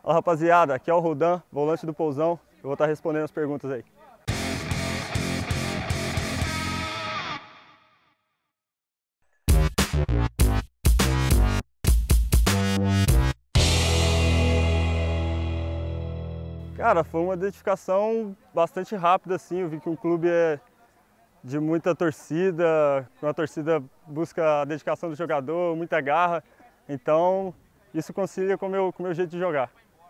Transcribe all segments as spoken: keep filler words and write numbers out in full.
Fala, rapaziada, aqui é o Rodan, volante do Pousão. Eu vou estar respondendo as perguntas aí. Cara, foi uma identificação bastante rápida, assim. Eu vi que um clube é de muita torcida, uma torcida busca a dedicação do jogador, muita garra. Então, isso concilia com o meu, com o meu jeito de jogar.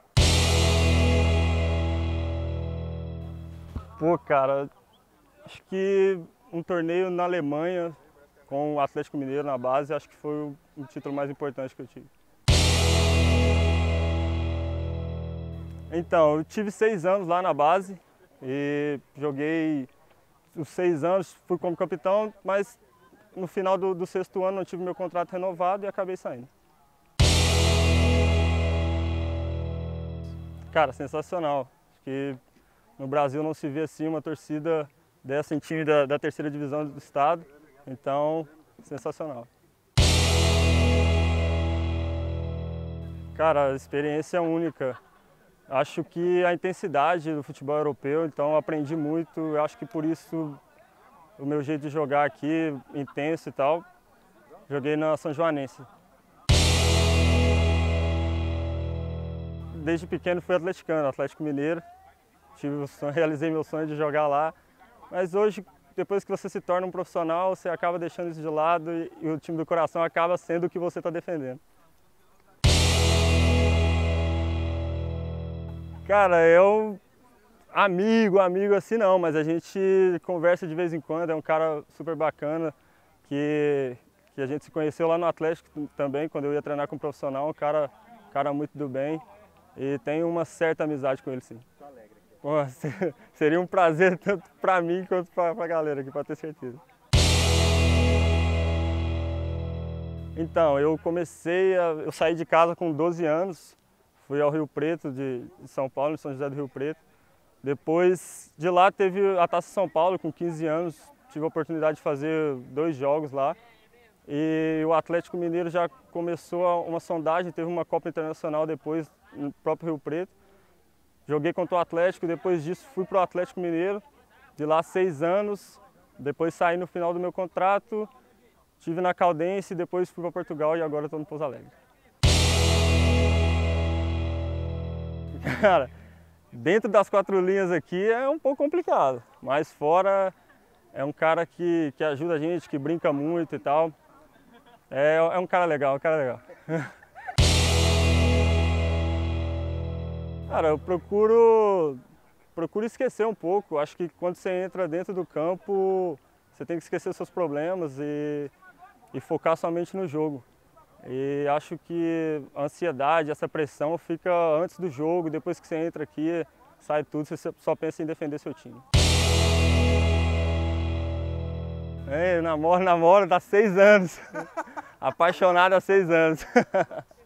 Pô, cara, acho que um torneio na Alemanha com o Atlético Mineiro na base, acho que foi o, o título mais importante que eu tive. Então, eu tive seis anos lá na base e joguei os seis anos, fui como capitão, mas no final do, do sexto ano não tive meu contrato renovado e acabei saindo. Cara, sensacional. Acho que no Brasil não se vê assim uma torcida dessa em time da, da terceira divisão do estado, então sensacional. Cara, a experiência é única. Acho que a intensidade do futebol europeu, então aprendi muito, eu acho que por isso o meu jeito de jogar aqui, intenso e tal, joguei na São Joanense. Desde pequeno fui atleticano, Atlético Mineiro, tive o sonho, realizei meu sonho de jogar lá, mas hoje, depois que você se torna um profissional, você acaba deixando isso de lado e, e o time do coração acaba sendo o que você está defendendo. Cara, eu, amigo, amigo assim não, mas a gente conversa de vez em quando, é um cara super bacana, que, que a gente se conheceu lá no Atlético também, quando eu ia treinar com um profissional, um cara, cara muito do bem, e tenho uma certa amizade com ele, sim. Pô, seria um prazer tanto pra mim quanto pra, pra galera aqui, pra ter certeza. Então, eu comecei, a, eu saí de casa com doze anos, fui ao Rio Preto de, de São Paulo, em São José do Rio Preto. Depois de lá teve a Taça São Paulo, com quinze anos, tive a oportunidade de fazer dois jogos lá. E o Atlético Mineiro já começou uma sondagem, teve uma Copa Internacional depois no próprio Rio Preto. Joguei contra o Atlético, depois disso fui para o Atlético Mineiro, de lá seis anos, depois saí no final do meu contrato, estive na Caldense, depois fui para Portugal e agora estou no Pouso Alegre. Cara, dentro das quatro linhas aqui é um pouco complicado, mas fora é um cara que, que ajuda a gente, que brinca muito e tal. É, é um cara legal, um cara legal. Cara, eu procuro, procuro esquecer um pouco. Acho que quando você entra dentro do campo, você tem que esquecer seus problemas e, e focar somente no jogo. E acho que a ansiedade, essa pressão fica antes do jogo, depois que você entra aqui, sai tudo, você só pensa em defender seu time. É, eu namoro, namoro, dá seis anos. Apaixonado há seis anos.